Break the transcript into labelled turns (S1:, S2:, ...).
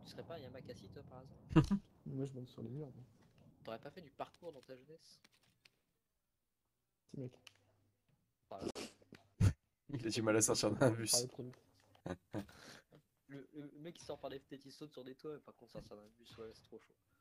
S1: Tu serais pas un Yamakasi toi par hasard?
S2: Moi je monte sur les murs. Moi.
S1: T'aurais pas fait du parcours dans ta jeunesse?
S2: Petit mec.
S1: Enfin,
S3: Il a du mal à sortir d'un
S2: Je
S3: bus.
S2: parlais trop vite.
S1: le mec qui sort par les fenêtres, il saute sur des toits, mais par contre ça sort d'un bus, ouais, c'est trop chaud.